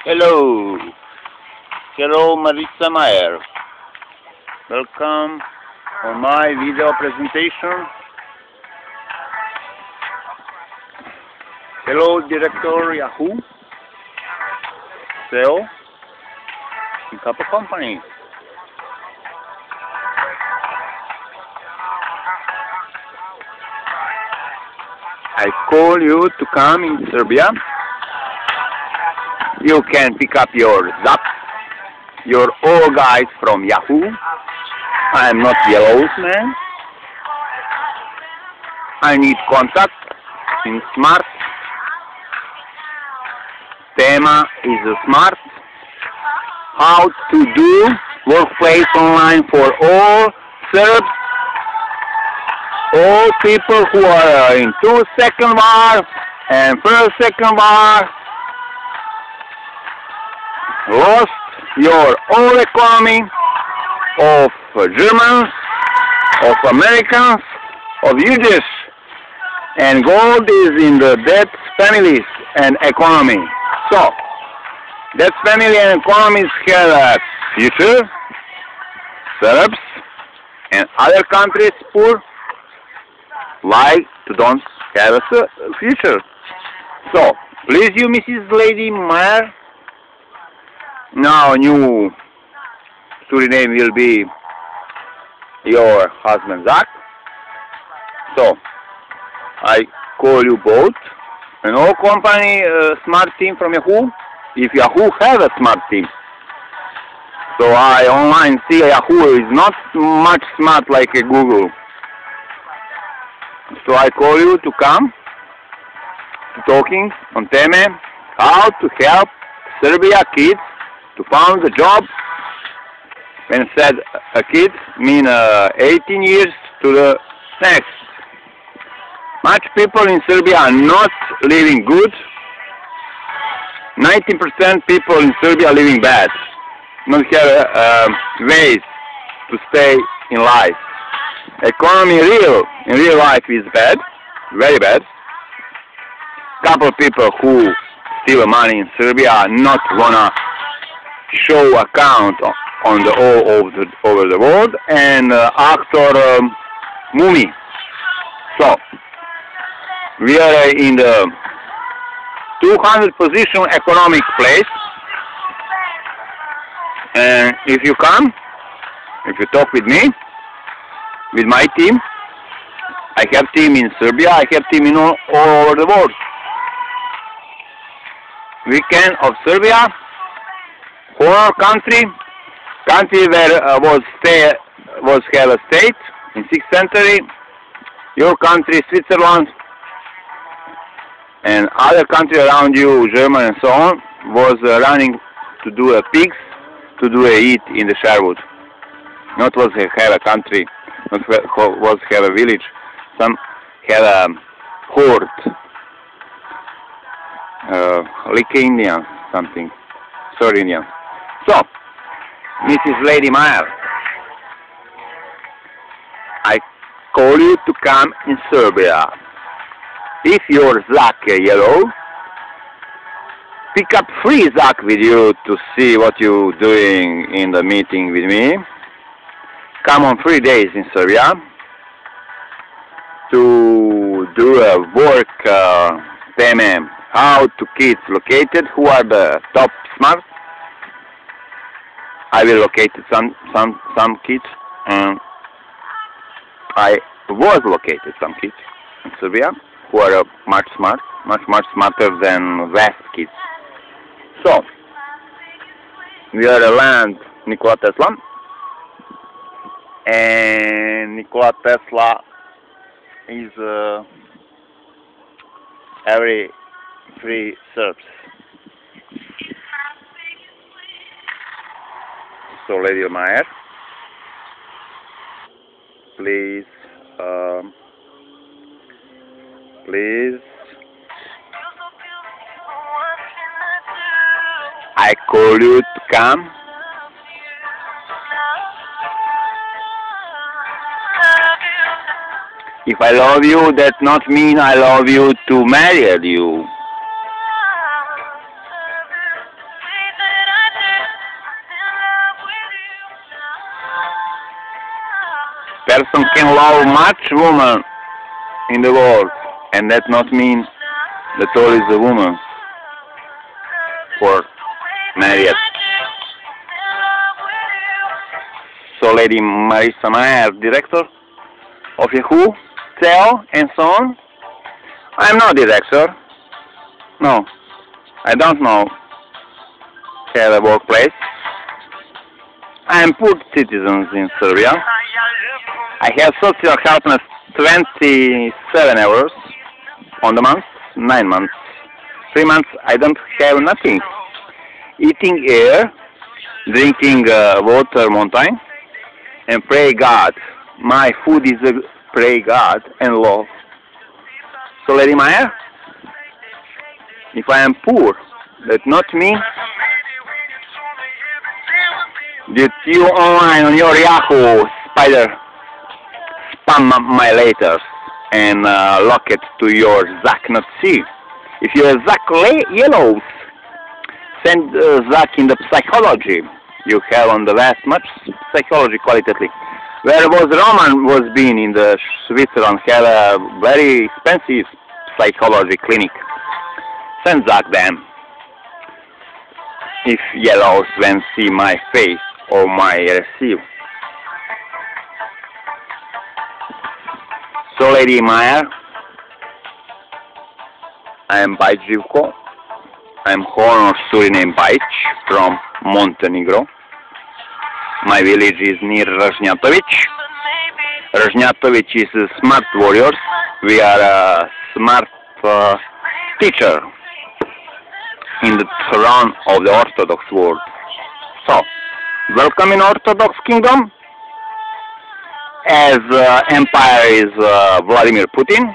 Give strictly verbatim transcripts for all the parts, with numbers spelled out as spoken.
Hello, hello Maritza Mayer. Welcome on my video presentation. Hello, Director Yahoo, C E O, in Kappa Company. I call you to come in Serbia. You can pick up your Zap, your all guys from Yahoo. I am not Yellow's man. I need contact in smart. Tema is smart. How to do workplace online for all Serbs, all people who are in two second war and first second war. Lost your whole economy of Germans, of Americans, of Jews, and gold is in the dead families and economy. So, dead family and economies have a future. Serbs and other countries poor like to don't have a future. So, please you, Missus Lady Mayer. Now new Suriname will be your husband Zach. So I call you both and all company uh, smart team from Yahoo. If Yahoo have a smart team. So I online see Yahoo is not much smart like a Google. So I call you to come to talking on Teme how to help Serbia kids to find a job. When said a kid mean uh, eighteen years to the next. Much people in Serbia are not living good. ninety percent people in Serbia are living bad. Not have uh, ways to stay in life. Economy real in real life is bad, very bad. Couple people who steal money in Serbia are not gonna show account on the all over the, over the world and uh, actor um, movie. So we are in the two hundred position economic place, and if you come, if you talk with me, with my team, I have team in Serbia, I have team in all, all over the world. Weekend of Serbia. Our country, country where uh, was stay, was have a state in sixth century. Your country, Switzerland, and other country around you, Germany and so on, was uh, running to do a pigs, to do a eat in the Sherwood. Not was have a country, not was have a village. Some have a horde, uh, like Indians, something. Sorry, Indians. So, Missus Lady Mayer, I call you to come in Serbia. If your Zach yellow, pick up free Zach with you to see what you're doing in the meeting with me. Come on three days in Serbia to do a work uh, theme, how to kids located, who are the top smart. I will locate some some some kids. Um, I was located some kids in Serbia who are uh, much smart, much much smarter than West kids. So we are a land Nikola Tesla, and Nikola Tesla is uh, every three Serbs. So, Lady Mayer, please, um, please, I call you to come. If I love you, that not mean I love you to marry you. Person can love much woman in the world, and that not mean that all is a woman for married. So Lady Marissa Mayer, director of Yahoo, Tell, and so on. I'm not director. No, I don't know have a workplace. I am poor citizens in Serbia. I have social helpness twenty-seven hours on the month, nine months. Three months I don't have nothing. Eating air, drinking uh, water mountain, and pray God. My food is a pray God and love. So Lady Mayer, if I am poor, that not me. That you online on your Yahoo spider spam my letters and uh, lock it to your Zach not see. If you're Zach Yellows, send uh, Zach in the psychology. You have on the vast much psychology qualitatively. Where was Roman was been in the Switzerland, have a very expensive psychology clinic. Send Zach them. If Yellows when see my face or my receive. So Lady Mayer, I am Bajc Živko. I am Honor Suriname Bajc from Montenegro. My village is near Ražnjatović. Ražnjatović is a smart warriors. We are a smart uh, teacher in the throne of the Orthodox world. So, welcome in Orthodox Kingdom. As uh, empire is uh, Vladimir Putin.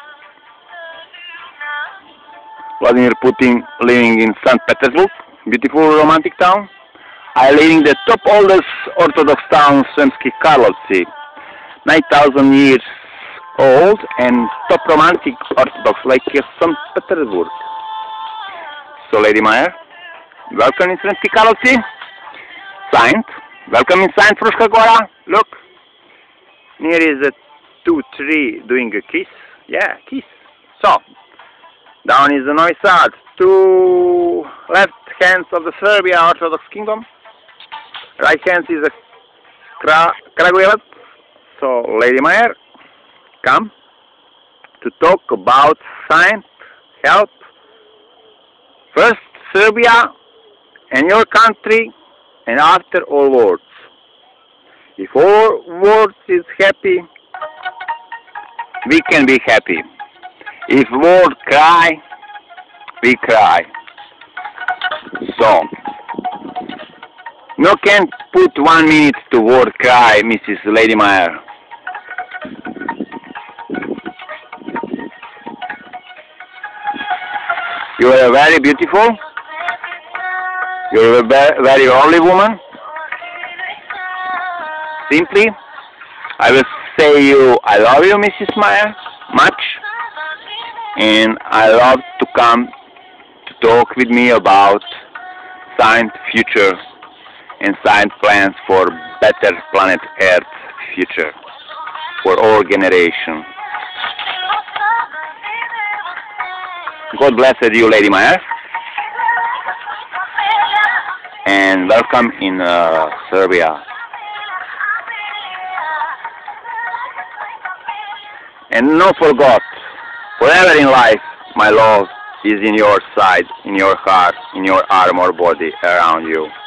Vladimir Putin living in Saint Petersburg, beautiful romantic town. I live in the top oldest Orthodox town, Sremski Karlovci, nine thousand years old and top romantic Orthodox like uh, Saint Petersburg. So Lady Mayer, welcome in Sremski Karlovci. Saint, welcome in Saint Fruška Gora. Look, here is a two tree doing a kiss. Yeah, kiss. So, down is the Novi Sad. Two left hands of the Serbia Orthodox Kingdom. Right hand is a Kra Kragujevac. So, Lady Mayer, come to talk about Saint help. First, Serbia and your country, and after all worlds. If all worlds is happy, we can be happy. If world cry, we cry. So, no can put one minute to word cry, Missus Lady Mayer. You are very beautiful. You are a very lovely woman. Simply, I will say you, I love you, Missus Mayer, much. And I love to come to talk with me about science future and science plans for better planet Earth future for all generations. God bless you, Lady Mayer, and welcome in uh, Serbia. And no forgot, forever in life, my love is in your side, in your heart, in your armor body around you.